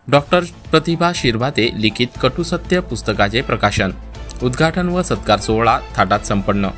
Doctor Pratibha Shirbhate लिखित कटुसत्य पुस्तकाचे प्रकाशन, उद्घाटन व सत्कार सोहळा थाटात संपन्न।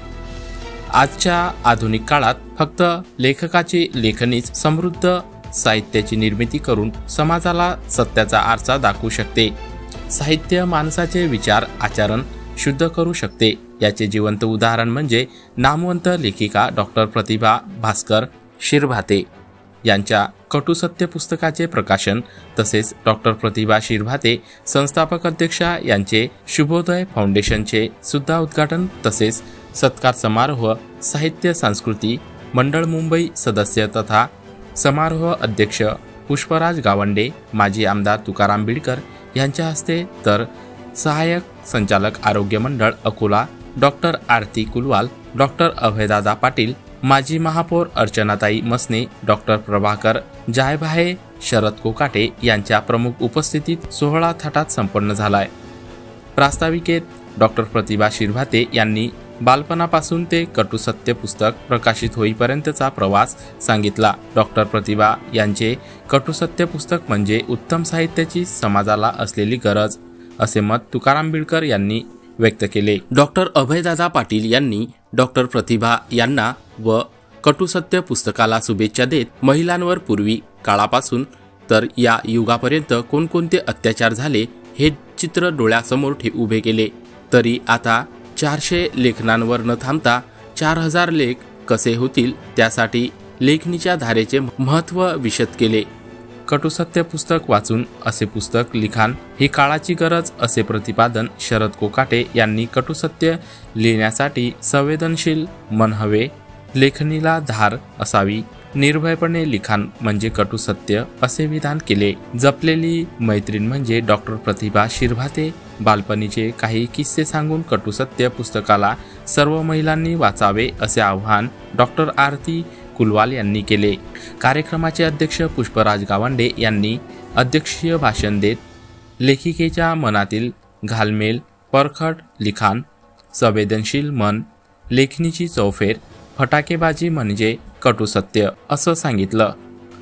आजच्या आधुनिक काळात फक्त लेखकाची लेखनीच समृद्ध साहित्याची निर्मिती करून समाजाला सत्याचा आरसा दाखवू शकते। साहित्य माणसाचे विचार आचरण शुद्ध करू शकते। याचे जिवंत उदाहरण म्हणजे नामवंत लेखिका डॉक्टर प्रतिभा भास्कर शिरभाते यांच्या कटुसत्य पुस्तकाचे प्रकाशन, तसेच डॉक्टर प्रतिभा शिरभाते संस्थापक अध्यक्षा यांचे शुभोदय फाउंडेशनचे सुद्धा उद्घाटन तसेच सत्कार समारोह साहित्य संस्कृती मंडळ मुंबई सदस्य तथा समारोह अध्यक्ष पुष्पराज गावंडे, माजी आमदार तुकाराम बिडकर यांच्या हस्ते, तर सहाय्यक संचालक आरोग्य मंडळ अकोला डॉक्टर आरती कुलवाल, डॉक्टर अभयदादा पाटील, माजी महापौर अर्चनाताई मसने, डॉक्टर प्रभाकर जायभाये, शरद कोकाटे यांच्या प्रमुख उपस्थितीत सोहळा थाटात संपन्न झालाय। प्रास्ताविकेत डॉक्टर प्रतिभा शिरभाते यांनी बालपणापासून ते कटुसत्य पुस्तक प्रकाशित होईपर्यंतचा प्रवास सांगितला। डॉक्टर प्रतिभा यांचे कटुसत्य पुस्तक म्हणजे उत्तम साहित्याची समाजाला असलेली गरज, असे मत तुकाराम बिडकर यांनी व्यक्त केले। डॉक्टर अभयदादा पाटील यांनी डॉक्टर प्रतिभा यांना व कटुसत्य पुस्तकाला शुभेच्छा देत, महिलांवर पूर्वी काळापासून तर या युगापर्यंत कोणकोणते अत्याचार झाले हे चित्र डोळ्यासमोर उभे केले, तरी आता 400 लेखनांवर न थांबता 4000 लेख कसे होतील त्यासाठी लेखणीच्या धारेचे महत्त्व विशद केले। कटुसत्य पुस्तक वाचून असे पुस्तक लिखाण ही काळाची गरज, असे प्रतिपादन शरद कोकाटे यांनी कटुसत्य लिहिण्यासाठी संवेदनशील मन हवे, लेखणीला धार असावी, निर्भयपणे लिखाण म्हणजे कटुसत्य असे विधान केले। जपलेली मैत्रीण म्हणजे डॉक्टर प्रतिभा शिरभाते बालपणीचे काही किस्से सांगून कटुसत्य पुस्तकाला सर्व महिलांनी वाचावे असे आवाहन डॉक्टर आरती कुलवाल यांनी केले। कार्यक्रमाचे अध्यक्ष पुष्पराज गावंडे यांनी अध्यक्षीय भाषण देत लेखिकेच्या मनातील घालमेल, परखड लिखाण, संवेदनशील मन, लेखणीची चौफेर, फटाकेबाजी म्हणजे कटुसत्य असं सांगितलं।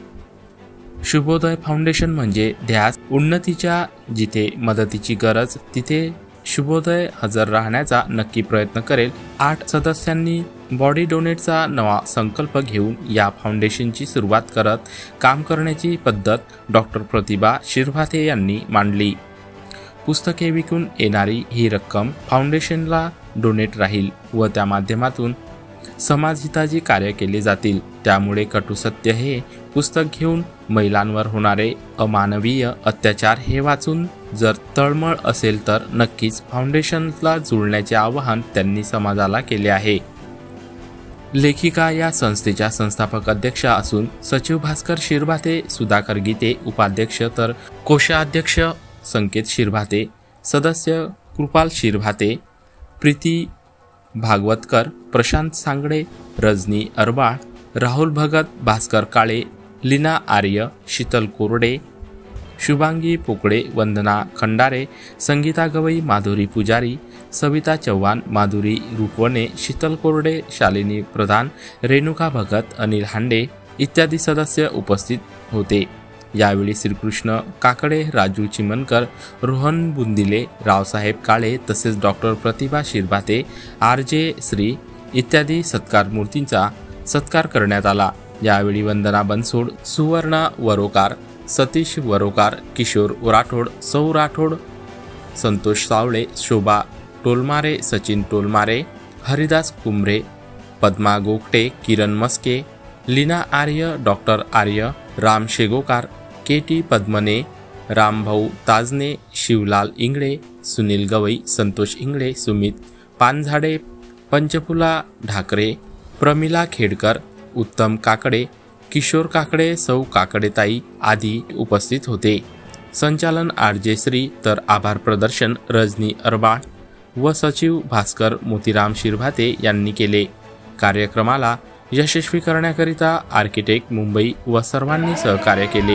शुभोदय फाउंडेशन म्हणजे ध्यास उन्नतीच्या, जिथे मदतीची गरज तिथे शुभोदय हजर राहण्याचा नक्की प्रयत्न करेल। 8 सदस्यांनी बॉडी डोनेटचा नवा संकल्प घेऊन या फाउंडेशनची सुरुवात करत काम करण्याची पद्धत डॉक्टर प्रतिभा शिरभाते यांनी मांडली। पुस्तके विकून येणारी ही रक्कम फाउंडेशनला डोनेट राहील व त्या माध्यमातून समाजहिताची कार्य केले जातील। त्यामुळे कटुसत्य हे पुस्तक घेऊन महिलांवर होणारे अमानवीय अत्याचार हे वाचून जर तळमळ असेल तर नक्कीच फाउंडेशनला जुळण्याचे आवाहन त्यांनी समाजाला केले आहे। लेखिका या संस्थेच्या संस्थापक अध्यक्षा असून सचिव भास्कर शिरभाते, सुधाकर गीते उपाध्यक्ष, तर कोषाध्यक्ष संकेत शिरभाते, सदस्य कृपाल शिरभाते, प्रीती भागवतकर, प्रशांत सांगडे, रजनी अरबाळ, राहुल भगत, भास्कर काळे, लीना आर्य, शीतल कोरडे, शुभांगी पोकळे, वंदना खंडारे, संगीता गवई, माधुरी पुजारी, सविता चव्हाण, माधुरी रूपवणे, शीतल कोरडे, शालिनी प्रधान, रेणुका भगत, अनिल हांडे इत्यादी सदस्य उपस्थित होते। यावेळी श्रीकृष्ण काकडे, राजू चिमनकर, रोहन बुंदिले, रावसाहेब काळे तसेच डॉक्टर प्रतिभा शिरभाते, आर.जे. श्री इत्यादी सत्कार मूर्तींचा सत्कार करण्यात आला। यावेळी वंदना बनसोड, सुवर्णा वरोकार, सतीश वरोकार, किशोर राठोड, सौ राठोड, संतोष सावळे, शोभा टोलमारे, सचिन टोलमारे, हरिदास कुंभरे, पद्मा गोगटे, किरण मस्के, लीना आर्य, डॉक्टर आर्य, राम शेगोकार, के.टी. पद्मने, रामभाऊ ताजने, शिवलाल इंगळे, सुनील गवई, संतोष इंगळे, सुमित पानझाडे, पंचफुला ढाकरे, प्रमिला खेडकर, उत्तम काकडे, किशोर काकडे, सौ काकडेताई आदी उपस्थित होते। संचालन आर.जे. श्री, तर आभार प्रदर्शन रजनी अरबाळ व सचिव भास्कर मोतीराम शिरभाते यांनी केले। कार्यक्रमाला यशस्वी करण्याकरिता आर्किटेक्ट मुंबई व सर्वांनी सहकार्य केले।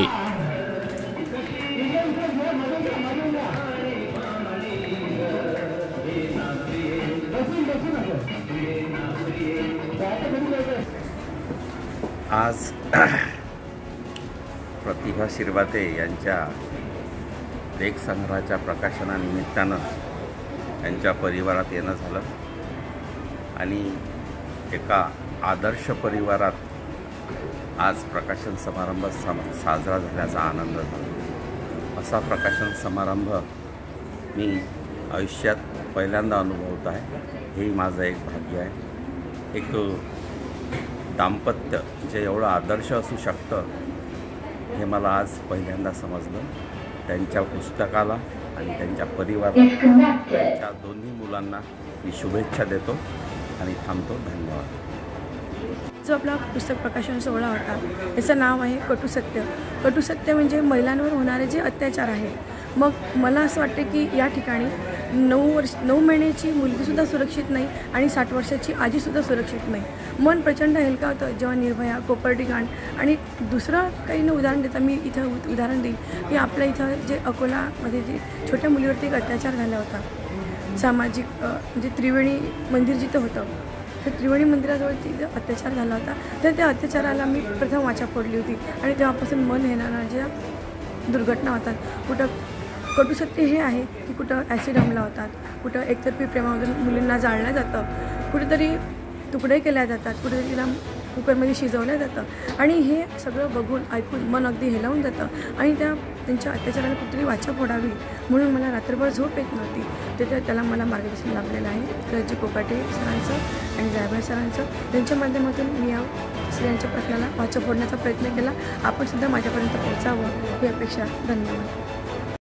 आज प्रतिभा शिरभाते यांच्या लेख संग्रहाच्या प्रकाशनानिमित्तानं त्यांच्या परिवारात येणं झालं आणि एका आदर्श परिवारात आज प्रकाशन समारंभ साजरा झाल्याचा आनंद झाला। असा प्रकाशन समारंभ मी आयुष्यात पहिल्यांदा अनुभवत आहे। हे माझं एक भाग्य आहे। एक दाम्पत्य जे एवढं आदर्श असू शकतं हे मला आज पहिल्यांदा समजलं। त्यांच्या पुस्तकाला आणि त्यांच्या परिवाराला, त्यांच्या दोन्ही मुलांना मी शुभेच्छा देतो आणि थांबतो। धन्यवाद। जो आपला पुस्तक प्रकाशन सोहळा होता याचं नाव आहे कटू सत्य। कटू सत्य म्हणजे महिलांवर होणारे जे अत्याचार आहेत। मग मला असं वाटतं की या ठिकाणी 9 महिन्याची मुलगीसुद्धा सुरक्षित नाही आणि 60 वर्षाची आजीसुद्धा सुरक्षित नाही। मन प्रचंड हेलकावतं जेव्हा निर्भया, कोपर्डी कांड आणि दुसरं काही न उदाहरण देता मी इथं उदाहरण देईन की आपल्या इथं जे अकोलामध्ये जे छोट्या मुलीवरती एक अत्याचार झाला होता, सामाजिक म्हणजे त्रिवेणी मंदिर जिथं होतं तर त्रिवेणी मंदिराजवळ तिथं अत्याचार झाला होता। तर त्या अत्याचाराला मी प्रथम वाचा फोडली होती आणि तेव्हापासून मन हेलणाऱ्या दुर्घटना होतात। कुठं कटू सत्य हे आहे की कुठं ॲसिड हमला होतात, कुठं एकतर्फी प्रेमामधून मुलींना जाळलं जातं, कुठेतरी तुकडे केल्या जातात, कुठेतरी तिला कुकरमध्ये शिजवलं जातं आणि हे सगळं बघून ऐकून मन अगदी हेलावून जातं आणि त्यांच्या अत्याचाराला कुठेतरी वाचा फोडावी म्हणून मला रात्रभर झोप येत नव्हती। त्याला मला मार्गदर्शन लाभलेलं आहे तर कोकाटे सरांचं आणि जायभाई सरांचं, त्यांच्या माध्यमातून मी या स्त्रियांच्या प्रश्नाला वाचा फोडण्याचा प्रयत्न केला। आपण सुद्धा माझ्यापर्यंत पोहोचावं ही अपेक्षा। धन्यवाद।